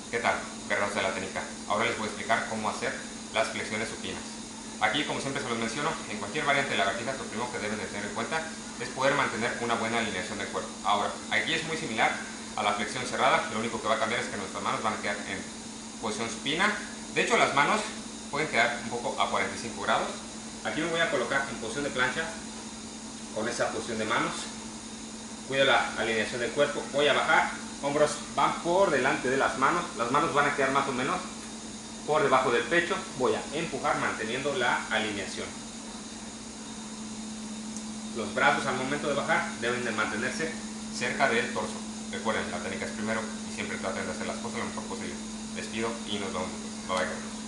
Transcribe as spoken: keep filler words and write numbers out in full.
¿Qué tal, guerreros de la técnica? Ahora les voy a explicar cómo hacer las flexiones supinas. Aquí, como siempre se los menciono, en cualquier variante de lagartijas lo primero que deben de tener en cuenta es poder mantener una buena alineación del cuerpo. Ahora, aquí es muy similar a la flexión cerrada, lo único que va a cambiar es que nuestras manos van a quedar en posición supina. De hecho, las manos pueden quedar un poco a cuarenta y cinco grados. Aquí me voy a colocar en posición de plancha con esa posición de manos. Cuido la alineación del cuerpo, voy a bajar, hombros van por delante de las manos, las manos van a quedar más o menos por debajo del pecho, voy a empujar manteniendo la alineación. Los brazos al momento de bajar deben de mantenerse cerca del torso. Recuerden, la técnica es primero y siempre traten de hacer las cosas lo mejor posible. Les pido y nos vemos después. Bye bye.